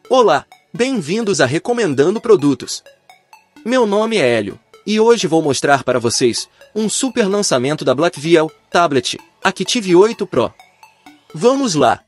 Olá, bem-vindos a Recomendando Produtos. Meu nome é Hélio, e hoje vou mostrar para vocês um super lançamento da Blackview Tablet Active 8 Pro. Vamos lá!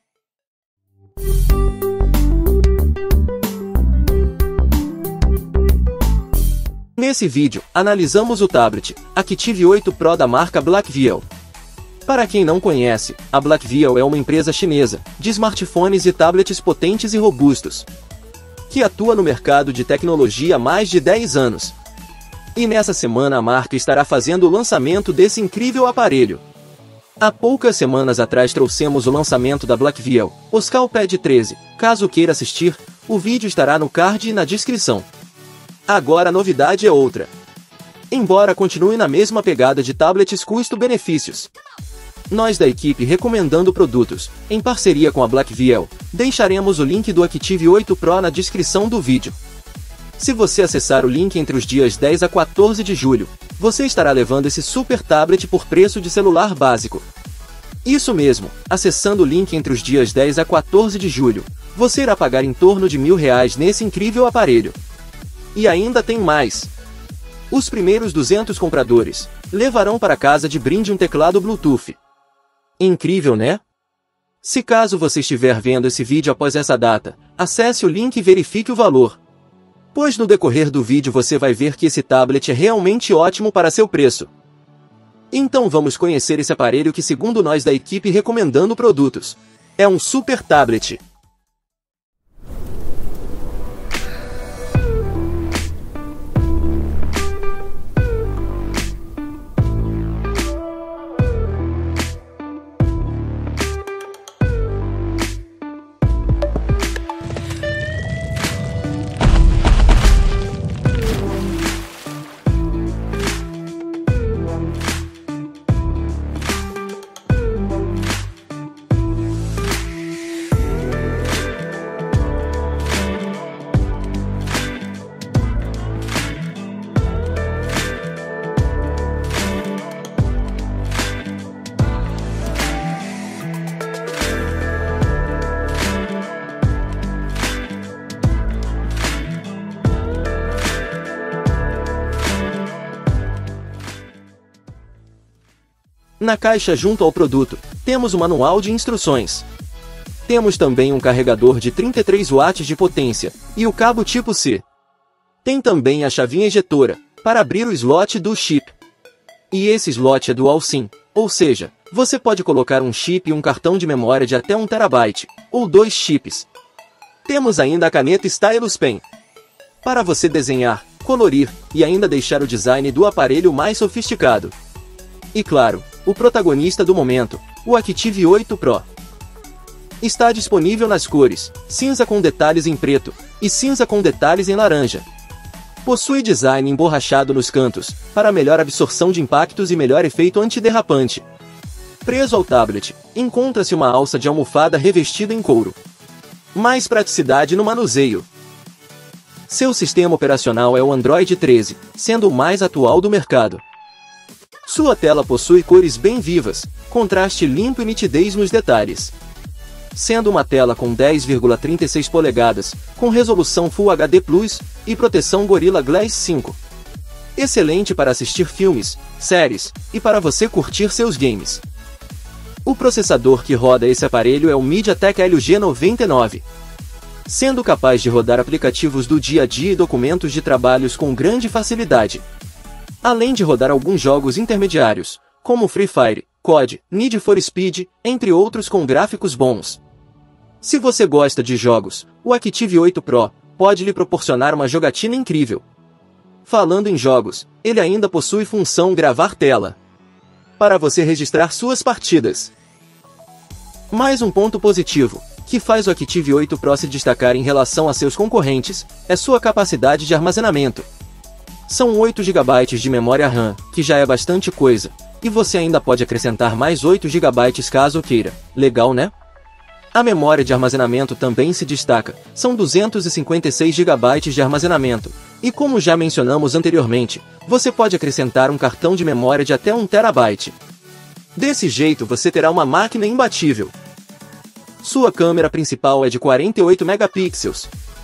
Nesse vídeo, analisamos o tablet Active 8 Pro da marca Blackview. Para quem não conhece, a Blackview é uma empresa chinesa de smartphones e tablets potentes e robustos, que atua no mercado de tecnologia há mais de 10 anos. E nessa semana a marca estará fazendo o lançamento desse incrível aparelho. Há poucas semanas atrás trouxemos o lançamento da Blackview, o Scalpad 13. Caso queira assistir, o vídeo estará no card e na descrição. Agora a novidade é outra. Embora continue na mesma pegada de tablets custo-benefícios, nós da equipe Recomendando Produtos, em parceria com a Blackview, deixaremos o link do Active 8 Pro na descrição do vídeo. Se você acessar o link entre os dias 10 a 14 de julho, você estará levando esse super tablet por preço de celular básico. Isso mesmo, acessando o link entre os dias 10 a 14 de julho, você irá pagar em torno de R$1.000 nesse incrível aparelho. E ainda tem mais! Os primeiros 200 compradores levarão para casa de brinde um teclado Bluetooth. Incrível, né? Se caso você estiver vendo esse vídeo após essa data, acesse o link e verifique o valor, pois no decorrer do vídeo você vai ver que esse tablet é realmente ótimo para seu preço. Então vamos conhecer esse aparelho que, segundo nós da equipe Recomendando Produtos, é um super tablet. Na caixa junto ao produto, temos o manual de instruções. Temos também um carregador de 33 watts de potência, e o cabo tipo C. Tem também a chavinha ejetora, para abrir o slot do chip. E esse slot é dual SIM, ou seja, você pode colocar um chip e um cartão de memória de até 1 TB, ou 2 chips. Temos ainda a caneta Stylus Pen, para você desenhar, colorir, e ainda deixar o design do aparelho mais sofisticado. E claro, o protagonista do momento, o Active 8 Pro. Está disponível nas cores cinza com detalhes em preto e cinza com detalhes em laranja. Possui design emborrachado nos cantos, para melhor absorção de impactos e melhor efeito antiderrapante. Preso ao tablet, encontra-se uma alça de almofada revestida em couro. Mais praticidade no manuseio. Seu sistema operacional é o Android 13, sendo o mais atual do mercado. Sua tela possui cores bem vivas, contraste limpo e nitidez nos detalhes. Sendo uma tela com 10,36 polegadas, com resolução Full HD Plus e proteção Gorilla Glass 5. Excelente para assistir filmes, séries e para você curtir seus games. O processador que roda esse aparelho é o MediaTek Helio G99. Sendo capaz de rodar aplicativos do dia a dia e documentos de trabalhos com grande facilidade. Além de rodar alguns jogos intermediários, como Free Fire, COD, Need for Speed, entre outros com gráficos bons. Se você gosta de jogos, o Active 8 Pro pode lhe proporcionar uma jogatina incrível. Falando em jogos, ele ainda possui função gravar tela, para você registrar suas partidas. Mais um ponto positivo, que faz o Active 8 Pro se destacar em relação a seus concorrentes, é sua capacidade de armazenamento. São 8 GB de memória RAM, que já é bastante coisa, e você ainda pode acrescentar mais 8 GB caso queira. Legal, né? A memória de armazenamento também se destaca, são 256 GB de armazenamento, e como já mencionamos anteriormente, você pode acrescentar um cartão de memória de até 1 TB. Desse jeito você terá uma máquina imbatível. Sua câmera principal é de 48 megapixels,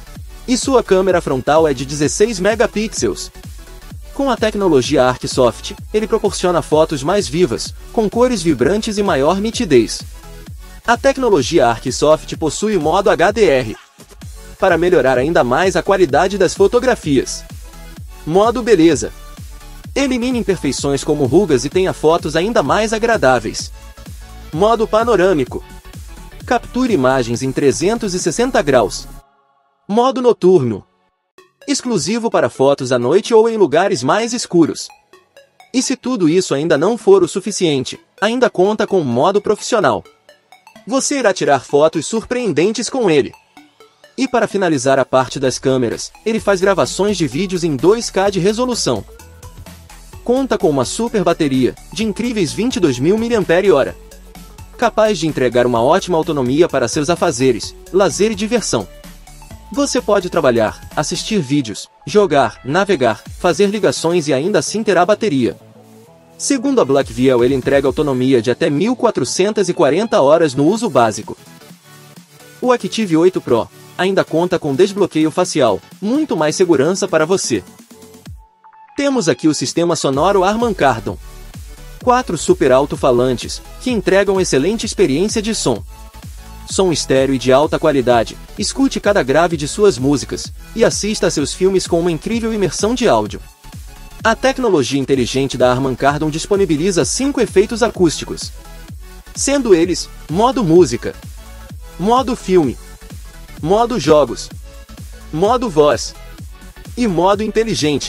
E sua câmera frontal é de 16 megapixels. Com a tecnologia ArcSoft, ele proporciona fotos mais vivas, com cores vibrantes e maior nitidez. A tecnologia ArcSoft possui o modo HDR, para melhorar ainda mais a qualidade das fotografias. Modo beleza. Elimine imperfeições como rugas e tenha fotos ainda mais agradáveis. Modo panorâmico. Capture imagens em 360 graus. Modo noturno. Exclusivo para fotos à noite ou em lugares mais escuros. E se tudo isso ainda não for o suficiente, ainda conta com o modo profissional. Você irá tirar fotos surpreendentes com ele. E para finalizar a parte das câmeras, ele faz gravações de vídeos em 2K de resolução. Conta com uma super bateria, de incríveis 22.000 mAh. Capaz de entregar uma ótima autonomia para seus afazeres, lazer e diversão. Você pode trabalhar, assistir vídeos, jogar, navegar, fazer ligações e ainda assim terá bateria. Segundo a Blackwell, ele entrega autonomia de até 1.440 horas no uso básico. O Active 8 Pro ainda conta com desbloqueio facial, muito mais segurança para você. Temos aqui o sistema sonoro Harman Kardon. 4 super alto-falantes, que entregam excelente experiência de som. Som estéreo e de alta qualidade, escute cada grave de suas músicas, e assista a seus filmes com uma incrível imersão de áudio. A tecnologia inteligente da Harman Kardon disponibiliza 5 efeitos acústicos, sendo eles: modo música, modo filme, modo jogos, modo voz e modo inteligente.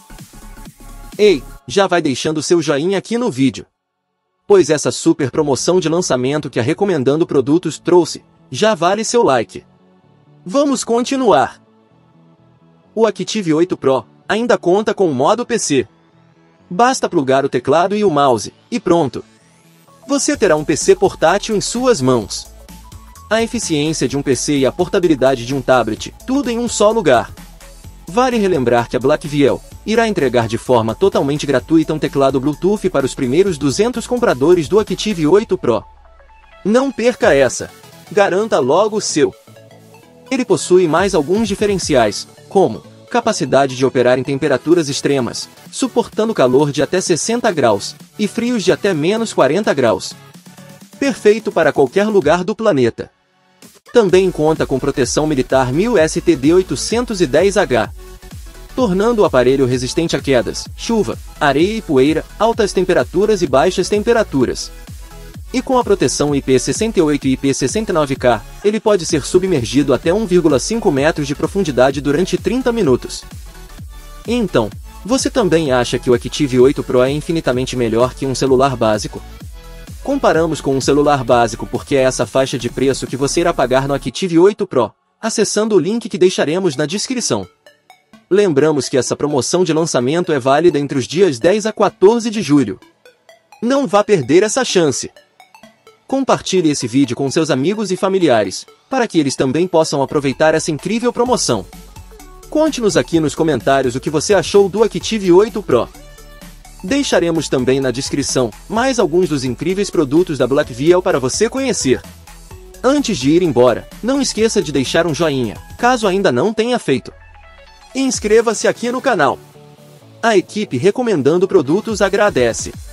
Ei, já vai deixando seu joinha aqui no vídeo, pois essa super promoção de lançamento que a Recomendando Produtos trouxe, já vale seu like. Vamos continuar. O Active 8 Pro ainda conta com o modo PC. Basta plugar o teclado e o mouse, e pronto. Você terá um PC portátil em suas mãos. A eficiência de um PC e a portabilidade de um tablet, tudo em um só lugar. Vale relembrar que a Blackwell irá entregar de forma totalmente gratuita um teclado Bluetooth para os primeiros 200 compradores do Active 8 Pro. Não perca essa! Garanta logo o seu! Ele possui mais alguns diferenciais, como capacidade de operar em temperaturas extremas, suportando calor de até 60 graus, e frios de até menos 40 graus. Perfeito para qualquer lugar do planeta. Também conta com proteção militar 1000 STD810H, tornando o aparelho resistente a quedas, chuva, areia e poeira, altas temperaturas e baixas temperaturas. E com a proteção IP68 e IP69K, ele pode ser submergido até 1,5 metros de profundidade durante 30 minutos. E então, você também acha que o Active 8 Pro é infinitamente melhor que um celular básico? Comparamos com um celular básico porque é essa faixa de preço que você irá pagar no Active 8 Pro, acessando o link que deixaremos na descrição. Lembramos que essa promoção de lançamento é válida entre os dias 10 a 14 de julho. Não vá perder essa chance! Compartilhe esse vídeo com seus amigos e familiares, para que eles também possam aproveitar essa incrível promoção. Conte-nos aqui nos comentários o que você achou do Active 8 Pro. Deixaremos também na descrição mais alguns dos incríveis produtos da Blackwell para você conhecer. Antes de ir embora, não esqueça de deixar um joinha, caso ainda não tenha feito. E inscreva-se aqui no canal. A equipe Recomendando Produtos agradece.